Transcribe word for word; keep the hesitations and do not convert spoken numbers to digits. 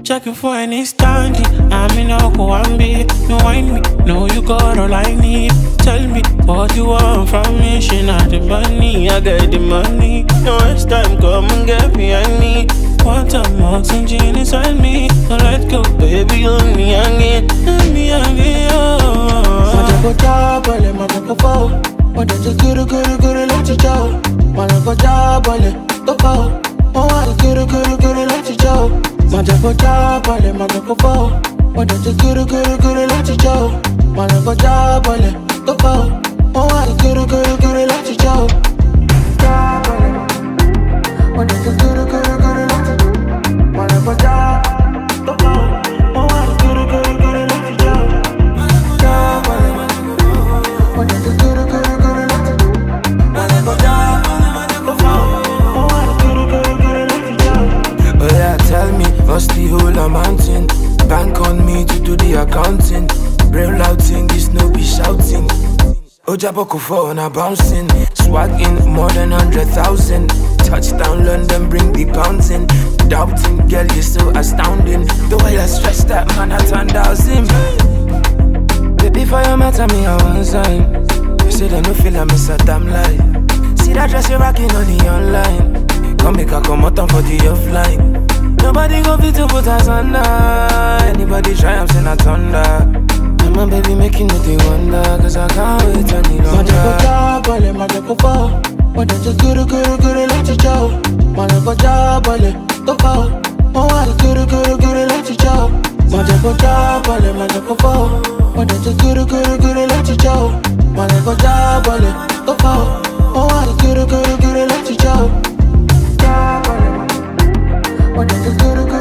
checking for any standy. I'm in a Kuambi, you wind me, know you got all I need. Tell me what you want from me, she not the money, I get the money. No waste time, come and get behind me. One time, oxygen inside me, so let go, baby, on me again, on me again, oh. Mata go jabale, mata go fall. Mata just guru guru guru let you go. Mata go jabale, go fall. Oh, I guru guru guru let you go. Mata go jabale, mata go fall. Mata just guru guru guru let you go. Mata go jabale, go fall. Oh, I guru guru guru let you go. Jabale, mata just guru guru guru let you go. Mata go jabale, go fall. Oh, I guru guru guru let you go. Jabale, mata just guru guru guru let you go. Mata go jabale, go fall. Oh, I guru guru guru let you go. Oh yeah, tell me, what's the whole amounting? Bank on me to do the accounting. Real loud thing, this no be shouting. Ojaboko for on a bouncing. Swag in more than hundred thousand. Touchdown London, bring the pounds in. Doubting, girl, you're so astounding. The way I stretch that man, I turned thousand. Baby, for your matter, me I want sign. You said I no feel I miss a damn lie. See that dress you're rocking on the online. Come make a come out for the offline. Nobody go fit to put us under. Anybody try, I'm saying I thunder. And my baby making me they wonder, cause I can't wait any longer. Mata go jabale, mata go fall. Mata just guru guru guru let you go. Mata go jabale, go fall. Oh, I guru guru guru let you go. Mata go jabale, mata go fall. Mata just guru guru guru let you go. Mata go jabale, go fall. Oh, I guru guru guru let you go. Jabale, mata just guru guru.